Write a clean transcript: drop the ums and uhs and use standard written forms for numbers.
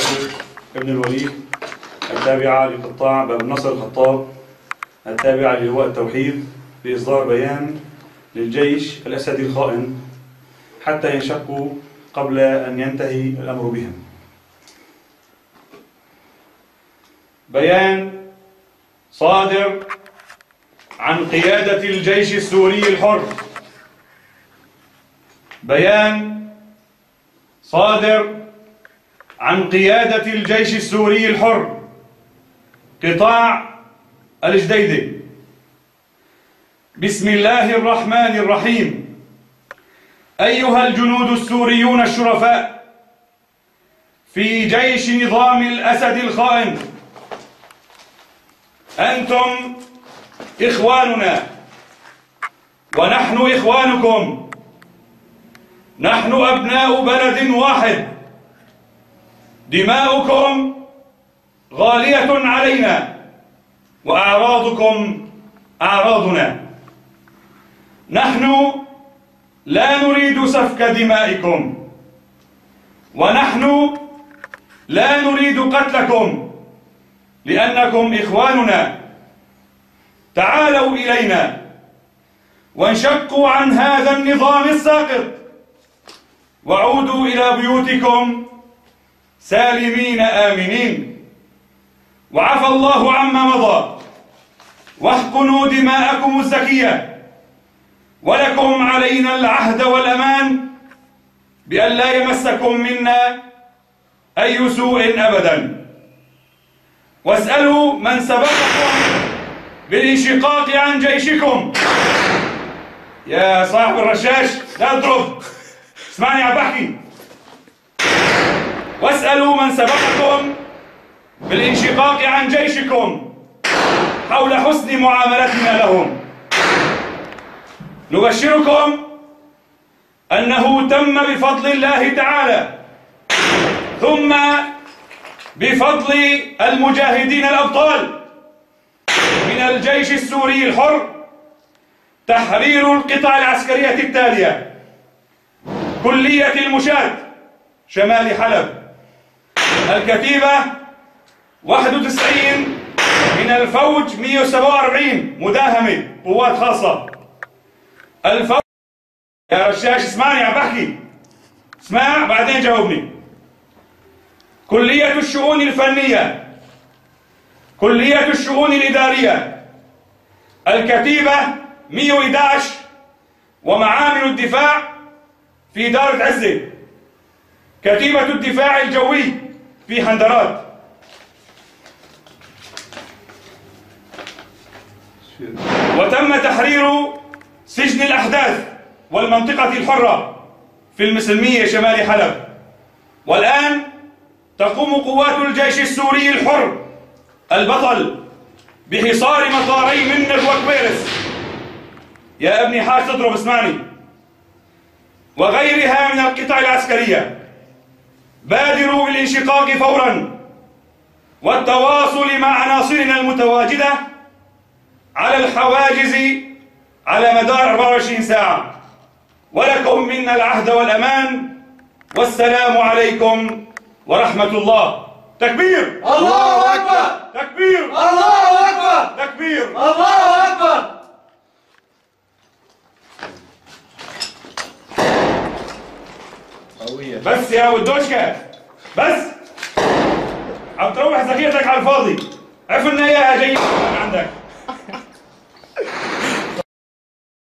خالد بن الوليد التابعة لقطاع باب النصر الخطاب التابعة للواء التوحيد بإصدار بيان للجيش الأسدي الخائن حتى ينشقوا قبل أن ينتهي الأمر بهم. بيان صادر عن قيادة الجيش السوري الحر. بيان صادر عن قيادة الجيش السوري الحر قطاع الجديدة. بسم الله الرحمن الرحيم. أيها الجنود السوريون الشرفاء في جيش نظام الأسد الخائن، أنتم إخواننا ونحن إخوانكم، نحن أبناء بلد واحد، دماؤكم غالية علينا وأعراضكم أعراضنا. نحن لا نريد سفك دمائكم، ونحن لا نريد قتلكم لأنكم إخواننا. تعالوا إلينا وانشقوا عن هذا النظام الساقط وعودوا إلى بيوتكم سالمين آمنين. وعفى الله عما مضى، واحقنوا دماءكم الزكية، ولكم علينا العهد والأمان بأن لا يمسكم منا أي سوء أبدا. واسألوا من سبقكم بالانشقاق عن جيشكم. يا صاحب الرشاش لا تضرب، اسمعني عم بحكي. واسألوا من سبقكم بالانشقاق عن جيشكم حول حسن معاملتنا لهم. نبشركم أنه تم بفضل الله تعالى ثم بفضل المجاهدين الأبطال من الجيش السوري الحر تحرير القطع العسكرية التالية: كلية المشاة شمال حلب، الكتيبة 91 من الفوج 147 مداهمة قوات خاصة، الفوج. يا رشاش اسمعني عم بحكي، اسمع بعدين جاوبني. كلية الشؤون الفنية، كلية الشؤون الإدارية، الكتيبة 111 ومعامل الدفاع في دارة عزة، كتيبة الدفاع الجوي في حندرات. وتم تحرير سجن الأحداث والمنطقة الحرة في المسلمية شمال حلب. والآن تقوم قوات الجيش السوري الحر البطل بحصار مطاري منر وكبيرس. يا ابني حاج تضرب، اسمعني. وغيرها من القطع العسكرية. بادروا بالانشقاق فورا والتواصل مع عناصرنا المتواجدة على الحواجز على مدار 24 ساعة. ولكم منا العهد والأمان، والسلام عليكم ورحمة الله. تكبير! الله أكبر! تكبير! الله أكبر! تكبير! الله أكبر! بس يا ودوشكا، بس عم تروح ذكيتك على الفاضي. عرفنا اياها جيد عندك.